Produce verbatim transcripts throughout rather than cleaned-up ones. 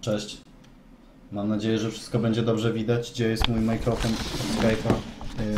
Cześć. Mam nadzieję, że wszystko będzie dobrze widać. Gdzie jest mój mikrofon Skype'a? Yy...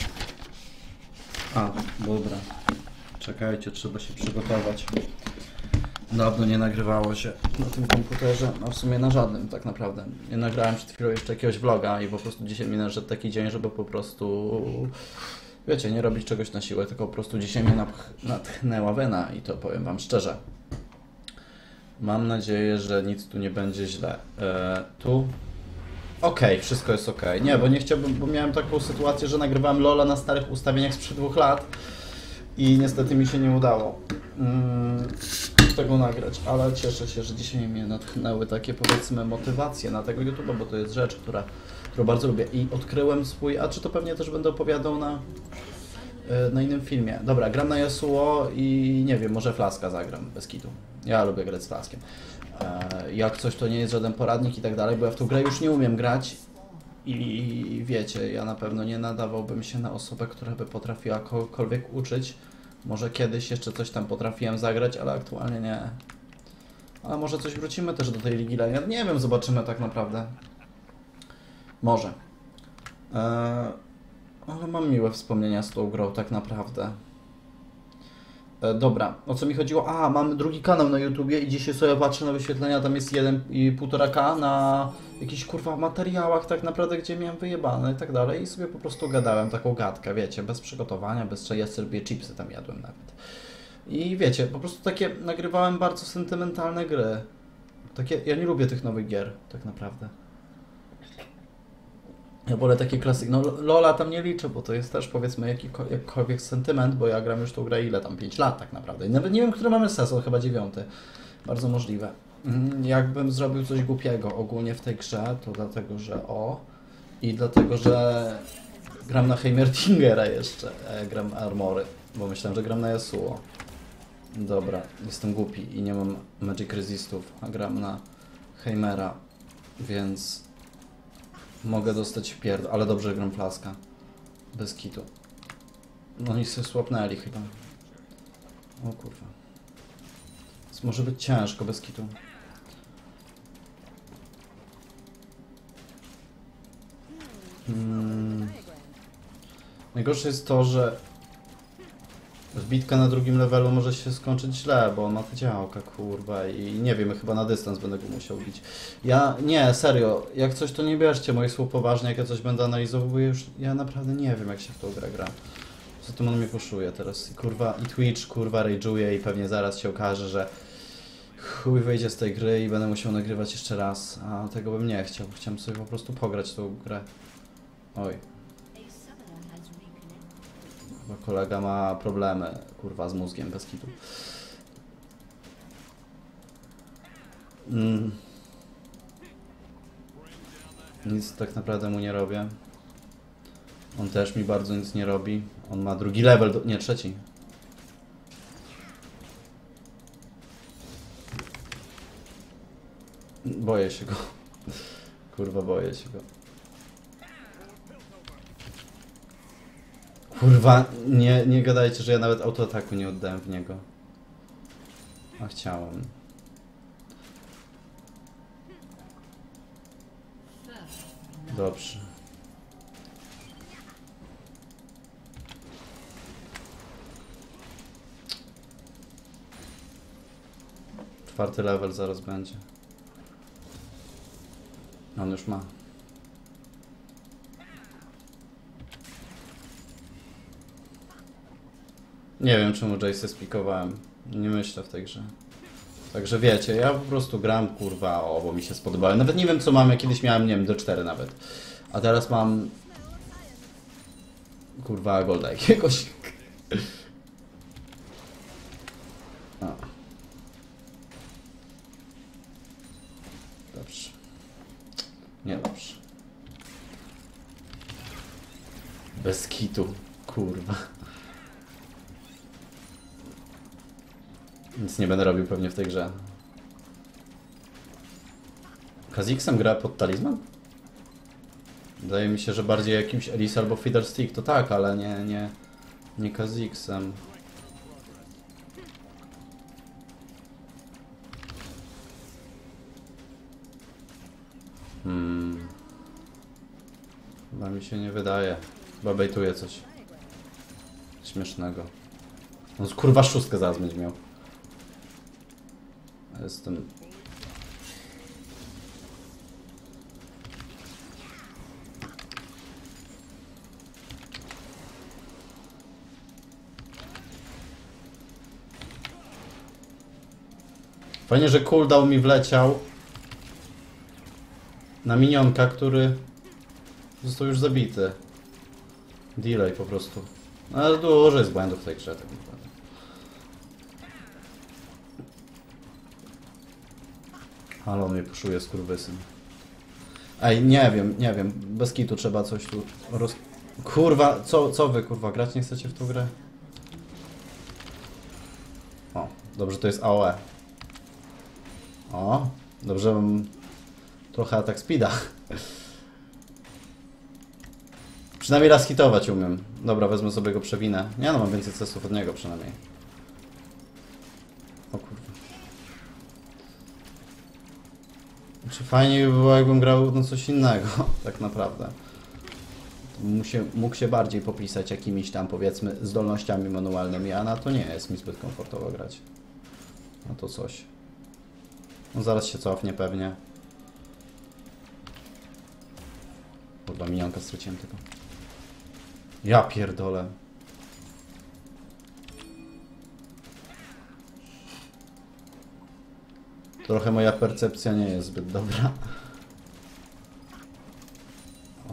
A, dobra. Czekajcie, trzeba się przygotować. Dawno nie nagrywało się na tym komputerze, a w sumie na żadnym tak naprawdę. Nie nagrałem przed chwilą jeszcze jakiegoś vloga i po prostu dzisiaj mi nadszedł taki dzień, żeby po prostu, wiecie, nie robić czegoś na siłę, tylko po prostu dzisiaj mnie napch- natchnęła wena i to powiem wam szczerze. Mam nadzieję, że nic tu nie będzie źle. Eee, tu? Okej, okay, wszystko jest ok. Nie, bo nie chciałbym, bo miałem taką sytuację, że nagrywałem LoL'a na starych ustawieniach sprzed dwóch lat i niestety mi się nie udało mm, tego nagrać, ale cieszę się, że dzisiaj mnie natchnęły takie, powiedzmy, motywacje na tego YouTube'a, bo to jest rzecz, która, którą bardzo lubię i odkryłem swój, a czy to pewnie też będę opowiadał na, na innym filmie. Dobra, gram na Yasuo i nie wiem, może Flaska zagram bez kitu. Ja lubię grać z Flaskiem. Jak coś, to nie jest żaden poradnik i tak dalej, bo ja w tą grę już nie umiem grać i wiecie, ja na pewno nie nadawałbym się na osobę, która by potrafiła kogokolwiek uczyć. Może kiedyś jeszcze coś tam potrafiłem zagrać, ale aktualnie nie. Ale może coś wrócimy też do tej Ligi Legend. Nie wiem, zobaczymy tak naprawdę. Może. Eee, ale mam miłe wspomnienia z tą grą tak naprawdę. Dobra, o co mi chodziło? A, mam drugi kanał na YouTubie i dzisiaj sobie patrzę na wyświetlenia, tam jest jeden i półtora K na jakichś kurwa materiałach tak naprawdę, gdzie miałem wyjebane i tak dalej i sobie po prostu gadałem taką gadkę, wiecie, bez przygotowania, bez czego ja sobie chipsy tam jadłem nawet. I wiecie, po prostu takie nagrywałem bardzo sentymentalne gry. Takie, ja nie lubię tych nowych gier, tak naprawdę. Ja wolę takie klasyki, no Lola tam nie liczę, bo to jest też powiedzmy jakiko, jakkolwiek sentyment, bo ja gram już tą grę ile tam, pięć lat tak naprawdę. I nawet nie wiem, który mamy sezon, chyba dziewiąty. Bardzo możliwe. Jakbym zrobił coś głupiego ogólnie w tej grze, to dlatego, że o i dlatego, że gram na Heimertingera jeszcze, e, gram Armory, bo myślałem, że gram na Yasuo. Dobra, jestem głupi i nie mam Magic Resistów, a gram na Heimera, więc mogę dostać pierd... ale dobrze gram Flaska. Bez kitu. No oni się słapnęli chyba. O kurwa. Więc może być ciężko bez kitu. Hmm. Najgorsze jest to, że wbitka na drugim levelu może się skończyć źle, bo on ma te działka, kurwa, i nie wiem, chyba na dystans będę go musiał bić. Ja, nie, serio, jak coś to nie bierzcie moich słów poważnie, jak ja coś będę analizował, bo już, ja naprawdę nie wiem, jak się w tą grę gra. Co tym on mnie puszuje teraz, i kurwa, i Twitch, kurwa, rage'uje i pewnie zaraz się okaże, że chuj wyjdzie z tej gry i będę musiał nagrywać jeszcze raz, a tego bym nie chciał, chciałem sobie po prostu pograć tą grę. Oj. Chyba kolega ma problemy, kurwa, z mózgiem, bez kitu. Mm. Nic tak naprawdę mu nie robię. On też mi bardzo nic nie robi. On ma drugi level, do... nie, trzeci. Boję się go. Kurwa, boję się go. Kurwa, nie, nie gadajcie, że ja nawet autoataku nie oddałem w niego. A chciałem. Dobrze. Czwarty level zaraz będzie. On już ma. Nie wiem, czemu Jace'y spikowałem. Nie myślę w tej grze. Także wiecie, ja po prostu gram, kurwa, o, bo mi się spodobało. Nawet nie wiem, co mam, ja kiedyś miałem, nie wiem, D cztery nawet. A teraz mam... Kurwa, golda jakiegoś. O. Dobrze. Nie dobrze. Bez kitu, kurwa. Nic nie będę robił pewnie w tej grze. Kha'Zixem gra pod talizman? Wydaje mi się, że bardziej jakimś Elise albo Fiddlestick to tak, ale nie, nie, nie Kha'Zixem. Hmm. Chyba mi się nie wydaje. Chyba bejtuje coś śmiesznego. No kurwa szóstkę zaraz będzie miał. Jestem... Fajnie, że cooldown mi wleciał na minionka, który został już zabity. Delay po prostu. No ale dużo jest błędów w tej grze tak naprawdę. Ale on mnie puszuje, skurwysyn. Ej, nie wiem, nie wiem. Bez kitu trzeba coś tu roz... Kurwa, co, co wy kurwa, grać nie chcecie w tą grę? O, dobrze to jest A O E. O, dobrze mam trochę atak speeda. Przynajmniej raz hitować umiem. Dobra, wezmę sobie go, przewinę. Nie no, mam więcej cesów od niego przynajmniej. O kurwa. Czy fajnie by było, jakbym grał no coś innego, tak naprawdę. Mógł się, mógł się bardziej popisać jakimiś tam, powiedzmy, zdolnościami manualnymi, a na to nie jest mi zbyt komfortowo grać. No to coś. No zaraz się cofnie pewnie. Kurwa, minionka straciłem tylko. Ja pierdolę. Trochę moja percepcja nie jest zbyt dobra. O.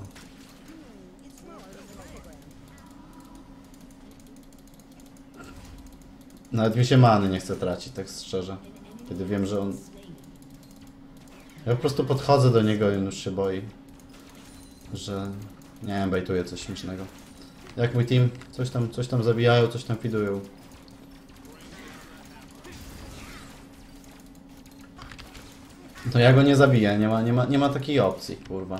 Nawet mi się many nie chce tracić, tak szczerze. Kiedy wiem, że on... Ja po prostu podchodzę do niego i on już się boi. Że... Nie wiem, bajtuje coś śmiesznego. Jak mój team, coś tam, coś tam zabijają, coś tam fidują. To ja go nie zabiję, nie ma, nie ma, nie ma takiej opcji, kurwa.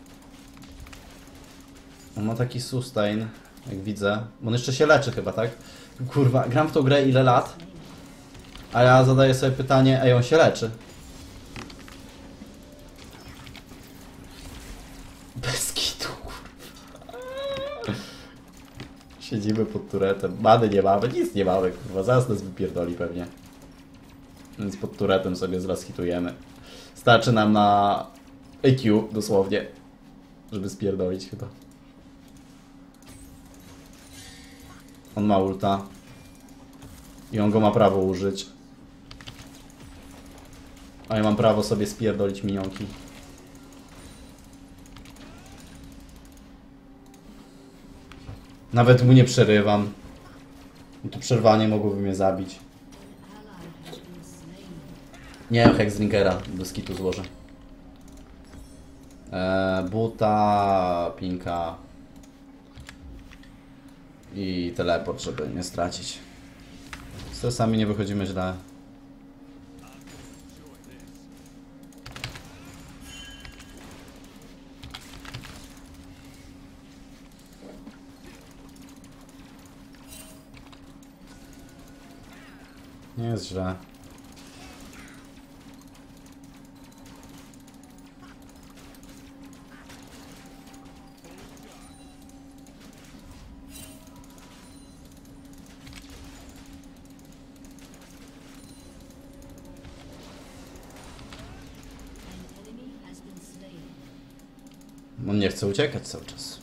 On ma taki sustain, jak widzę. On jeszcze się leczy chyba, tak? Kurwa, gram w tą grę ile lat? A ja zadaję sobie pytanie, ej, on się leczy. Bez kitu, kurwa. Siedzimy pod turetem, many nie mamy, nic nie mamy, kurwa, zaraz nas wypierdoli pewnie. Więc pod turetem sobie zraz hitujemy. Starczy nam na A Q dosłownie, żeby spierdolić chyba. On ma ulta. I on go ma prawo użyć. A ja mam prawo sobie spierdolić minionki. Nawet mu nie przerywam. To przerwanie mogłoby mnie zabić. Nie, Hexdrinkera do skitu złożę. Eee, buta, pinka i teleport, żeby nie stracić. Z stresami nie wychodzimy źle. Nie jest źle. On nie chce uciekać cały czas.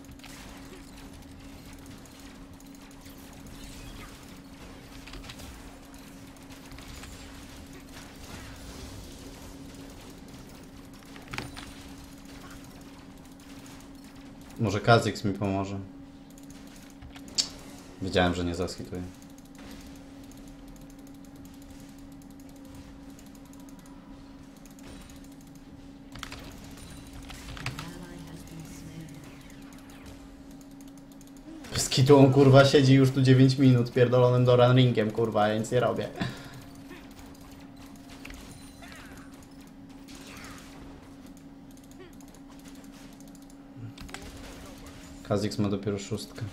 Może Kha'Zix mi pomoże. Wiedziałem, że nie zaskituję. Bez kitu on kurwa siedzi już tu dziewięć minut pierdolonym Doran Ringiem, kurwa, ja nic nie robię. Kha'Zix ma dopiero szóstkę.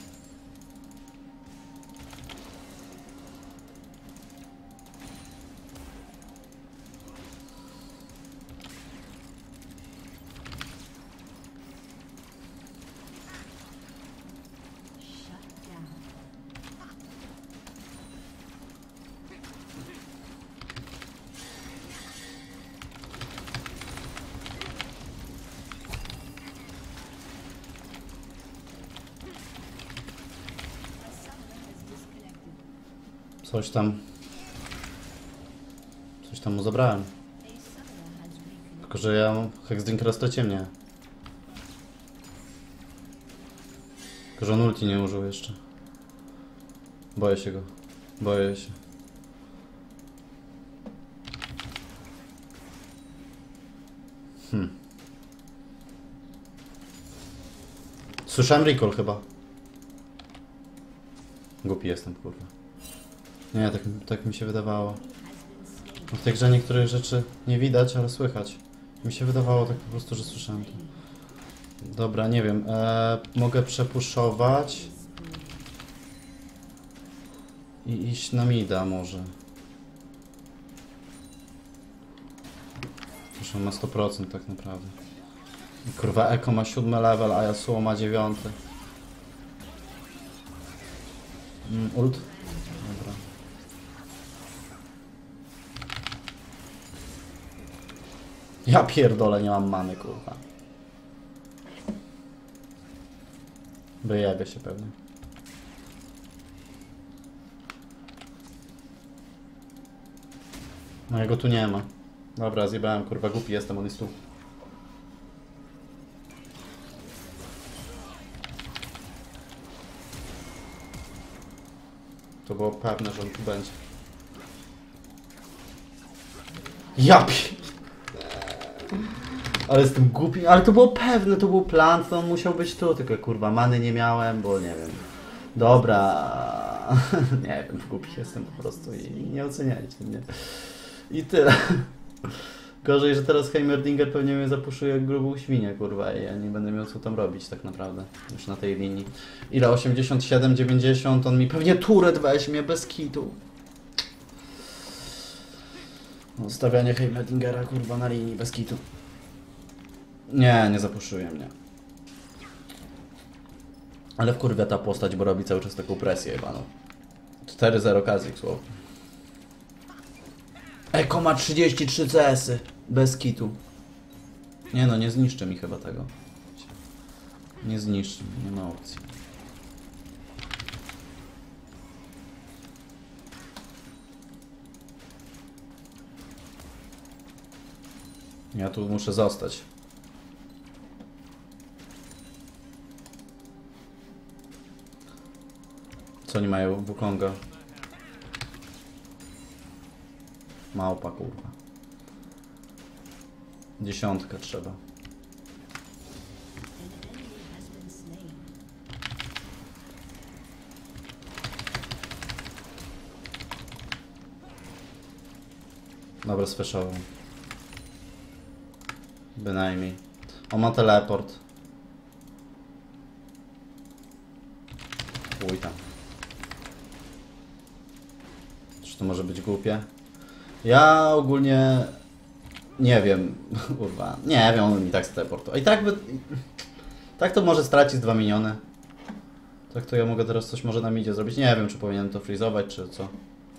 Coś tam... Coś tam mu zabrałem. Tylko, że ja Hexdrinkera straciłem, nie. Tylko, że on ulti nie użył jeszcze. Boję się go. Boję się. Hmm. Słyszałem recall chyba. Głupi jestem, kurwa. Nie, tak, tak mi się wydawało. W tej grze niektórych rzeczy nie widać, ale słychać. Mi się wydawało tak po prostu, że słyszałem to. Dobra, nie wiem. Eee, mogę przepuszować. I iść na mida może. Przecież on ma sto procent tak naprawdę. I kurwa, Eko ma siódmy level, a Yasuo ma dziewiąty. Mm, ult? Dobra. Ja pierdolę, nie mam many, kurwa. Wyjebie się pewnie. No jego tu nie ma. Dobra, zjebałem, kurwa, głupi jestem, on jest tu. To było pewne, że on tu będzie. Ja pi... Ale jestem głupi, ale to było pewne, to był plan, to on musiał być tu, tylko kurwa, many nie miałem, bo nie wiem. Dobra, nie wiem, głupi jestem po prostu i nie oceniajcie mnie. I tyle. Gorzej, że teraz Heimerdinger pewnie mnie zapuszuje jak grubą świnię, kurwa, i ja nie będę miał co tam robić tak naprawdę, już na tej linii. Ile? osiemdziesiąt siedem, dziewięćdziesiąt, on mi pewnie turet weźmie bez kitu. Ustawianie Heimerdingera, kurwa, na linii bez kitu. Nie, nie zapuszczuje mnie. Ale wkurwia ta postać, bo robi cały czas taką presję jebaną. cztery zero Kazik, słowo. Eko ma trzydzieści trzy C S-y. Bez kitu. Nie no, nie zniszczy mi chyba tego. Nie zniszczy, nie ma opcji. Ja tu muszę zostać. Co oni mają? Wukonga. Małpa, kurwa. Dziesiątkę trzeba. Dobra, sfeszował. Bynajmniej. On ma teleport. Uj tam. Czy to może być głupie? Ja ogólnie nie wiem, kurwa, nie wiem, on mi tak teleportuje. I tak by... Tak to może stracić dwa miniony. Tak to ja mogę teraz coś może na midzie zrobić. Nie wiem, czy powinienem to freezować, czy co.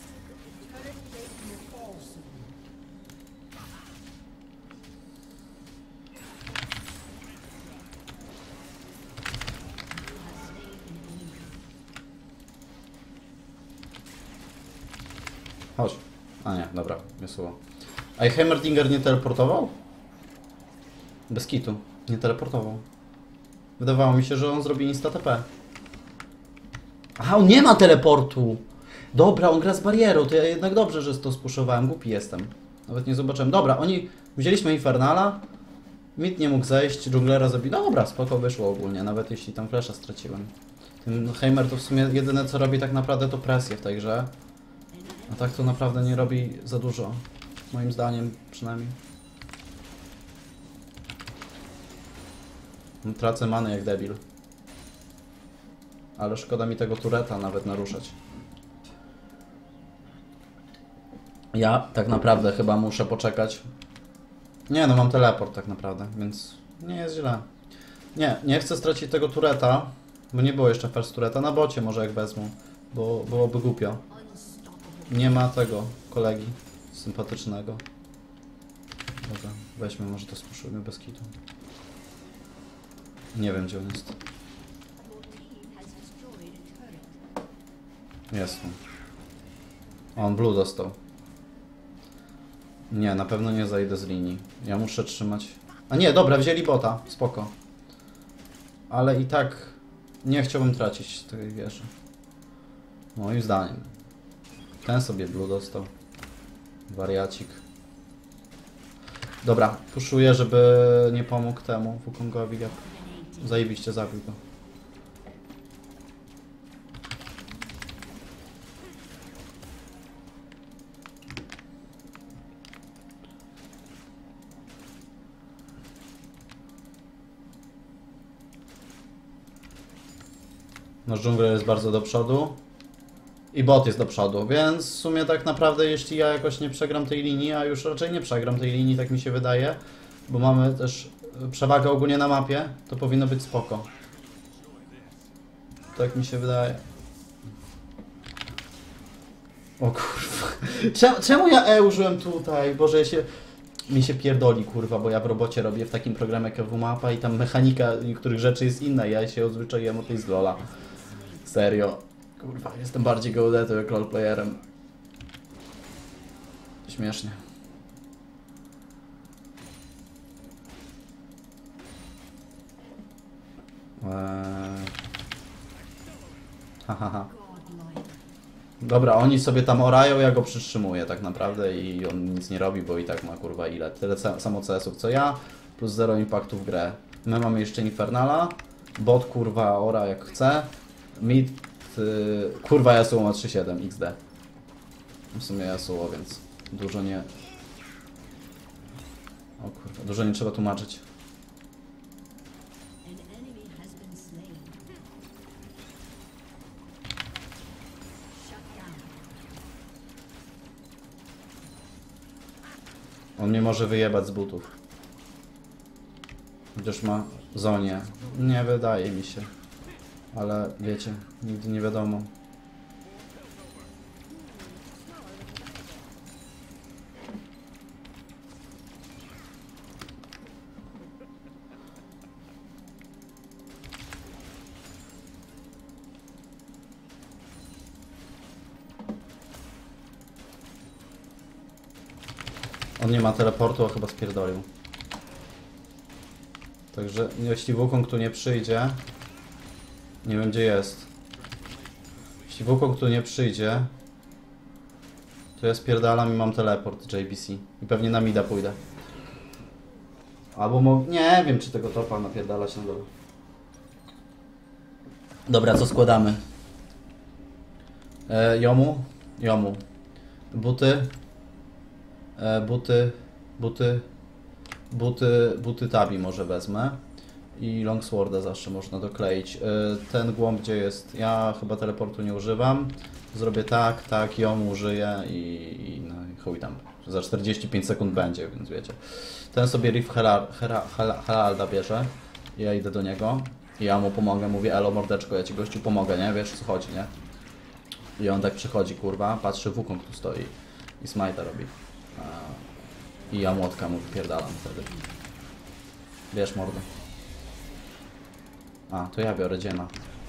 Chodź. A nie, dobra, Yasuo. A i Heimerdinger nie teleportował? Bez kitu. Nie teleportował. Wydawało mi się, że on zrobi insta T P. Aha, on nie ma teleportu! Dobra, on gra z barierą, to ja jednak dobrze, że to spuszowałem. Głupi jestem. Nawet nie zobaczyłem. Dobra, oni... Wzięliśmy Infernala. Mid nie mógł zejść, dżunglera zabili. Dobra, spoko wyszło ogólnie, nawet jeśli tam flasha straciłem. Ten Heimer to w sumie jedyne co robi tak naprawdę to presję w tej grze. A tak to naprawdę nie robi za dużo. Moim zdaniem przynajmniej. Tracę many jak debil. Ale szkoda mi tego tureta nawet naruszać. Ja tak naprawdę chyba muszę poczekać. Nie no, mam teleport tak naprawdę, więc nie jest źle. Nie, nie chcę stracić tego tureta, bo nie było jeszcze first tureta. Na bocie może jak wezmą, bo byłoby głupio. Nie ma tego kolegi sympatycznego. Dobra, weźmy, może to spuszczujmy bez kitu. Nie wiem, gdzie on jest. Jest tu. On blue dostał. Nie, na pewno nie zajdę z linii. Ja muszę trzymać... A nie, dobra, wzięli bota. Spoko. Ale i tak nie chciałbym tracić tej wieży. Moim zdaniem. Ten sobie blue dostał. Wariacik. Dobra, puszuję, żeby nie pomógł temu Wukongowi. Jak zajebiście zabił go. Nasz dżungler jest bardzo do przodu. I bot jest do przodu, więc w sumie tak naprawdę jeśli ja jakoś nie przegram tej linii, a już raczej nie przegram tej linii, tak mi się wydaje, bo mamy też przewagę ogólnie na mapie, to powinno być spoko. Tak mi się wydaje. O kurwa. Czemu, czemu ja E użyłem tutaj? Boże, ja się... Mi się pierdoli, kurwa, bo ja w robocie robię w takim programie jak W-Mapa i tam mechanika niektórych rzeczy jest inna. Ja się odzwyczaiłem o tej z LoLa. Serio. Kurwa, jestem bardziej geodetą jak LoL playerem. Śmiesznie. Eee... Ha, ha, ha. Dobra, oni sobie tam orają, ja go przytrzymuję tak naprawdę i on nic nie robi, bo i tak ma kurwa ile? Tyle samo C S-ów co ja, plus zero impaktu w grę. My mamy jeszcze Infernala, bot kurwa ora jak chce, mid yy, kurwa Yasuo ma trzy siedem X D. W sumie Yasuo, więc dużo nie... O kurwa, dużo nie trzeba tłumaczyć. On nie może wyjebać z butów. Chociaż ma zonie. Nie wydaje mi się. Ale wiecie, nigdy nie wiadomo. On nie ma teleportu, a chyba spierdolił. Także jeśli Wukong tu nie przyjdzie... Nie wiem gdzie jest. Jeśli Wukong tu nie przyjdzie... To ja spierdalam i mam teleport J B C. I pewnie na mida pójdę. Albo mo... Nie wiem czy tego topa napierdalać na dole. Dobra, co składamy? E, jomu? Jomu. Buty. E, buty, buty, buty, buty tabi może wezmę i longsworda zawsze można dokleić. E, ten głąb gdzie jest? Ja chyba teleportu nie używam. Zrobię tak, tak, ją użyję i, i no i chuj tam. Za czterdzieści pięć sekund będzie, więc wiecie. Ten sobie Riff Heralda bierze. Ja idę do niego i ja mu pomogę, mówię elo mordeczko, ja ci gościu pomogę, nie? Wiesz o co chodzi, nie? I on tak przychodzi, kurwa, patrzy Wukong tu stoi i smite'a robi. I ja młotka mu wypierdalam wtedy. Wiesz mordę. A, to ja biorę dziena.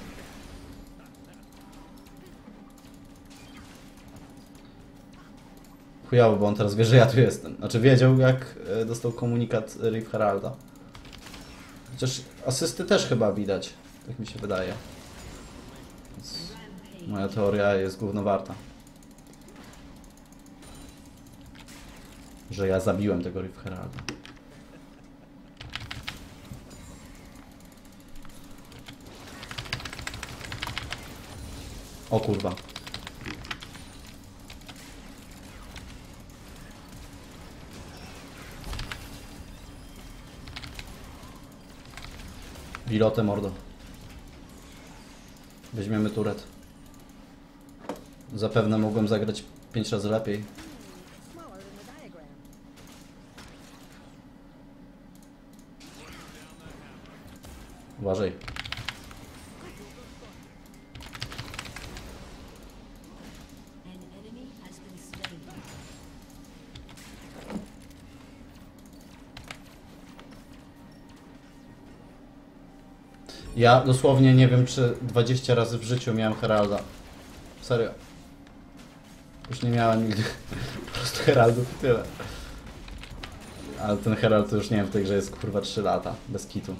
Chujowo, bo on teraz wie, że ja tu jestem. Znaczy wiedział jak dostał komunikat Riff Heralda. Chociaż asysty też chyba widać. Tak mi się wydaje. Więc moja teoria jest gówno warta. Że ja zabiłem tego Riff Heralda. O kurwa. Wilotę mordo. Weźmiemy turet. Zapewne mogłem zagrać pięć razy lepiej. Uważaj. Ja dosłownie nie wiem, czy dwadzieścia razy w życiu miałem Heralda. Serio. Już nie miałem nigdy po prostu heraldów i tyle. Ale ten herald to już nie wiem, w tej grze jest kurwa trzy lata, bez kitu.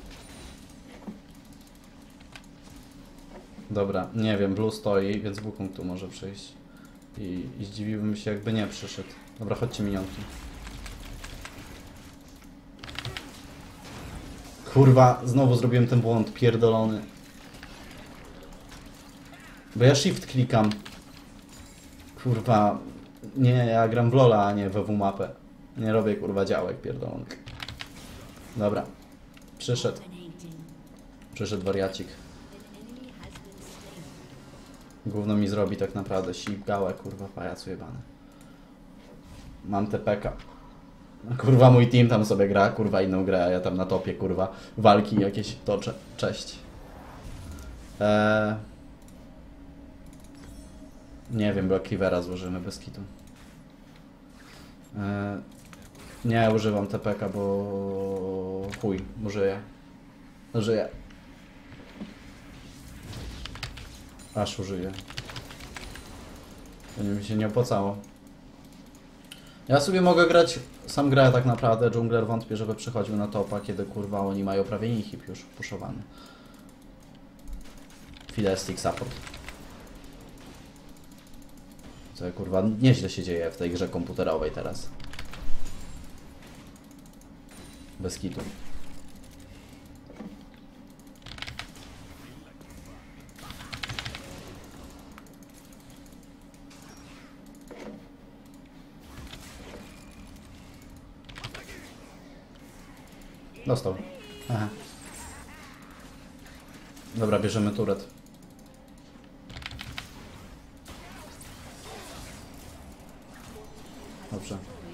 Dobra, nie wiem, Blue stoi, więc Wukong tu może przyjść. I, I zdziwiłbym się, jakby nie przyszedł. Dobra, chodźcie minionki. Kurwa, znowu zrobiłem ten błąd pierdolony. Bo ja shift klikam. Kurwa, nie, ja gram w Lola, a nie w W mapę. Nie robię kurwa działek pierdolonych. Dobra, przyszedł. Przyszedł wariacik. Gówno mi zrobi tak naprawdę, sipgałę, kurwa, pajacu jebany. Mam T P K. Kurwa, mój team tam sobie gra, kurwa, inną grę, a ja tam na topie, kurwa, walki jakieś toczę. Cześć. Eee... Nie wiem, bo Cleavera złożymy bez kitu. Eee... Nie używam T P K, bo... chuj, bo żyję. Żyję. Aż użyję. To mi się nie opłacało. Ja sobie mogę grać, sam grę tak naprawdę, dżungler wątpię, żeby przychodził na topa, kiedy kurwa oni mają prawie inhib już puszowany. Fiddlestick support. Co kurwa nieźle się dzieje w tej grze komputerowej teraz. Bez kitu. Dostał. Aha. Dobra, bierzemy turet. Dobrze.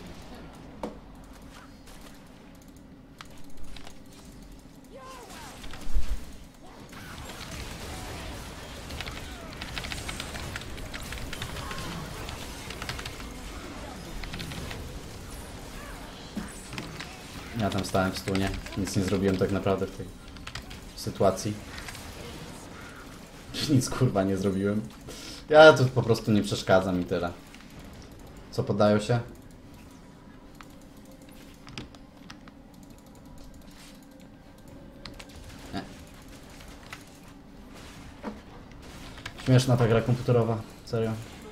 Ja tam stałem w stunie, nic nie zrobiłem tak naprawdę w tej sytuacji. Nic kurwa nie zrobiłem. Ja tu po prostu nie przeszkadzam i tyle. Co, poddają się? Nie. Śmieszna ta gra komputerowa, serio.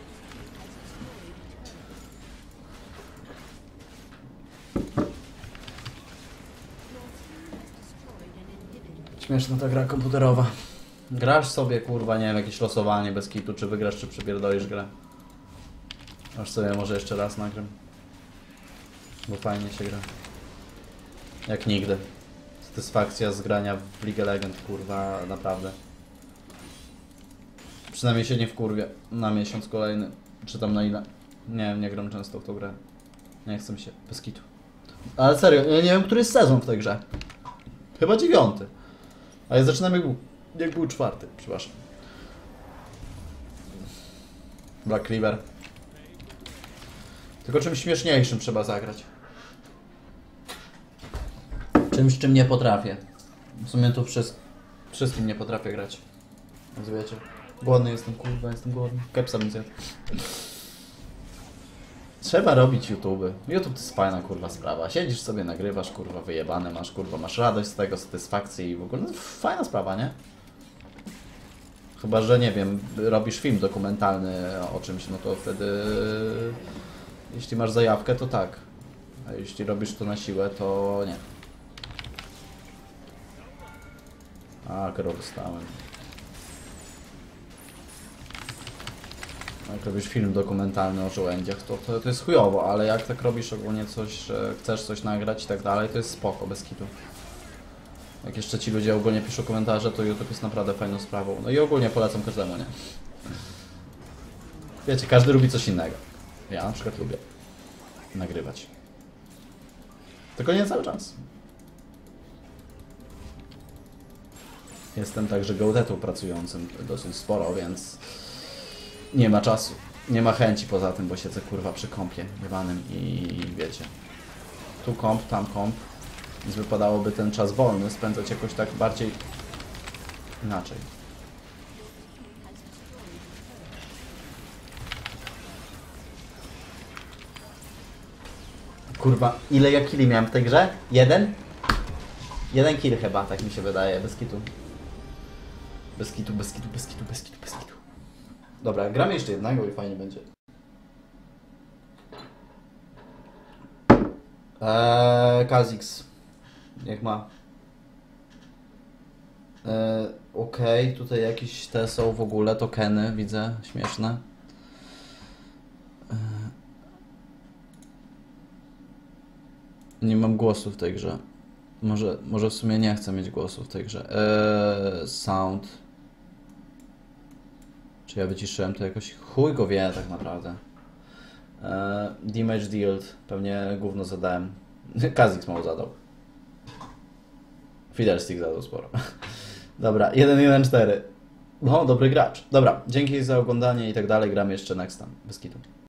Śmieszna ta gra komputerowa. Grasz sobie, kurwa, nie wiem, jakieś losowanie bez kitu, czy wygrasz, czy przypierdolisz grę. Aż sobie może jeszcze raz nagram. Bo fajnie się gra. Jak nigdy. Satysfakcja z grania w League of Legends, kurwa, naprawdę. Przynajmniej się nie wkurwię na miesiąc kolejny. Czy tam na ile. Nie wiem, nie gram często w tą grę. Nie chcę się, bez kitu. Ale serio, ja nie wiem, który jest sezon w tej grze. Chyba dziewiąty. A ja zaczynam jak był, jak był czwarty, przepraszam. Black Cleaver. Tylko czymś śmieszniejszym trzeba zagrać. Czymś, czym nie potrafię. W sumie tu wszystko, wszystkim nie potrafię grać. Więc wiecie. Głodny jestem, kurwa, jestem głodny. Kepsa mi zjadł. Trzeba robić YouTube. YouTube to jest fajna, kurwa, sprawa. Siedzisz sobie, nagrywasz, kurwa, wyjebane masz, kurwa, masz radość z tego, satysfakcji i w ogóle. No, fajna sprawa, nie? Chyba że, nie wiem, robisz film dokumentalny o czymś, no to wtedy... Jeśli masz zajawkę, to tak. A jeśli robisz to na siłę, to nie. A, krok stałem. Jak robisz film dokumentalny o żołędziach, to, to, to jest chujowo, ale jak tak robisz ogólnie coś, że chcesz coś nagrać i tak dalej, to jest spoko, bez kitu. Jak jeszcze ci ludzie ogólnie piszą komentarze, to YouTube jest naprawdę fajną sprawą. No i ogólnie polecam każdemu, nie? Wiecie, każdy lubi coś innego. Ja na przykład lubię nagrywać. Tylko nie cały czas. Jestem także geodetą pracującym dosyć sporo, więc nie ma czasu. Nie ma chęci poza tym, bo siedzę kurwa przy kompie jebanym i wiecie. Tu komp, tam komp. Więc wypadałoby ten czas wolny spędzać jakoś tak bardziej inaczej. Kurwa, ile ja killi miałem w tej grze? Jeden? Jeden kill chyba, tak mi się wydaje, bez kitu. Bez kitu, bez kitu, bez kitu, bez kitu, bez kitu. Dobra, gramy jeszcze jednego i fajnie będzie. Eee, Kha'Zix. Jak ma. Eee, Okej, okay. Tutaj jakieś te są w ogóle tokeny, widzę, śmieszne. Eee. Nie mam głosu w tej grze. Może, może w sumie nie chcę mieć głosu w tej grze. Eee, sound. Czy ja wyciszyłem to jakoś? Chuj go wie tak naprawdę. Eee, damage dealt. Pewnie gówno zadałem. Kha'Zix mało zadał. Fiddlestick zadał sporo. Dobra, jeden jeden cztery. No, dobry gracz. Dobra, dzięki za oglądanie i tak dalej. Gramy jeszcze next time. Bez kitu.